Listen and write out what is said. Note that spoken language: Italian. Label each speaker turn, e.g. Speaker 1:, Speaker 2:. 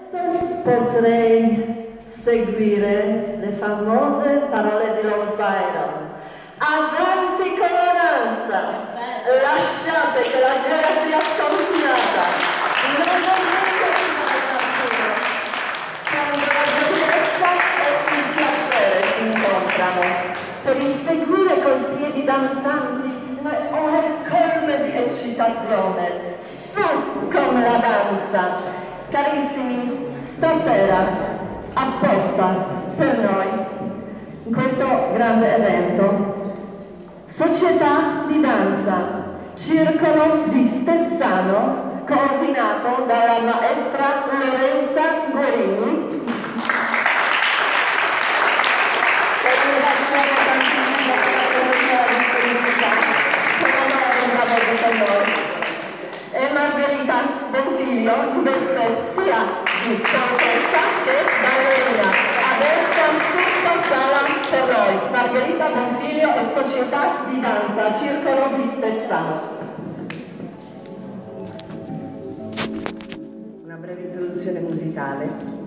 Speaker 1: potrei seguire le famose parole di Lord Byron. Avanti con la danza, lasciate che la gela sia sconfinata, non volete quando la giovinezza e il piacere si incontrano, per inseguire coi piedi danzanti le ore colme di eccitazione. Su con la danza! Carissimi, stasera, apposta per noi, in questo grande evento, Società di Danza, Circolo di Stezzano, coordinato dalla maestra Lorenza Guerini. E ringraziamo tantissimo per la conoscenza e la disponibilità che non ha avuto con noi. E Margherita Bonfiglio, in veste sia di poetessa che ballerina. Adesso tutta sala per noi. Margherita Bonfiglio e Società di Danza, Circolo di Stezzano. Una breve introduzione musicale.